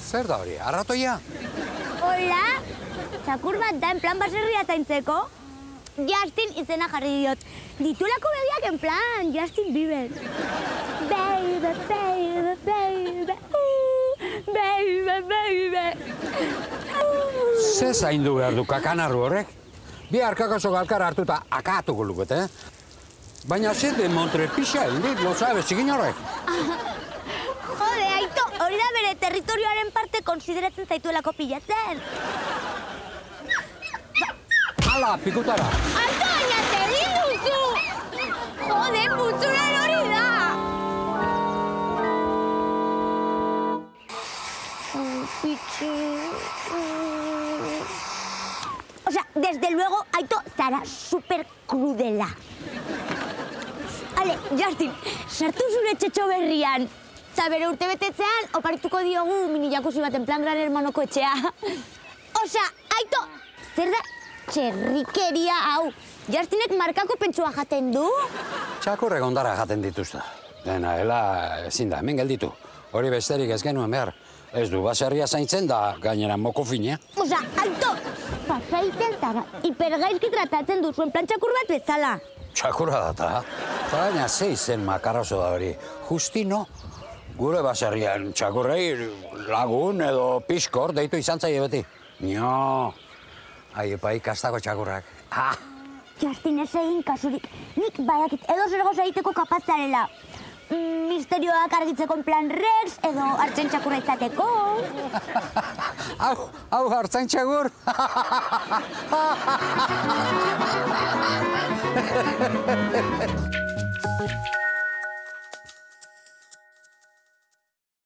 Zer da hori, arratoia? Hola, txakur bat da en plan baserria zaintzeko. Justin izena jarri diot. Ditulako begiak en plan Justin Bieber. Baby, baby, baby, baby, baby. Ze zaindu behar du kakanarru horrek? Bi harkakaso galkar hartuta akatuko lukete, Baina ze de Montre pixa, lo sabes, zikin horrek? Jode, Aito, hori da bere territorioaren parte konsideratzen zaituelako pilatzen. Hala, pikutara! Aito, baina zegin duzu! Jode, putzuran hori da! O sea, desde luego, Aito, zara super krudela. Ale, Justin, sartu zure txetxo berrian. Eta bere urte betetzean, oparituko diogu mini jakuzi baten plan Gran Hermanoko etxea. Osea, Aito, zer da txerrikeria hau? Justinek markako pentsua jaten du? Txakurrek ondara jaten dituzta. Dena, ezin da, hemen gelditu. Hori besterik ez genuen behar. Ez du, baserria zaintzen da, gainera moko fine. Osea, Aito, pasaiten zara, hipergaizki tratatzen duzuen plan txakur bat bezala. Txakurra data. Baina ze izen makarroso da hori. Justino, gure baserrian txakurrei lagun edo pixkor deitu izan zaie beti. Nio, aiepa ikastako txakurrak. Ha! Justin, ez egin kasurik. Nik badakit edo zer gauza egiteko kapaz zarela. Misterioak argitzeko en plan Rex edo hartzen txakurra izateko. Hau hartzen txakur?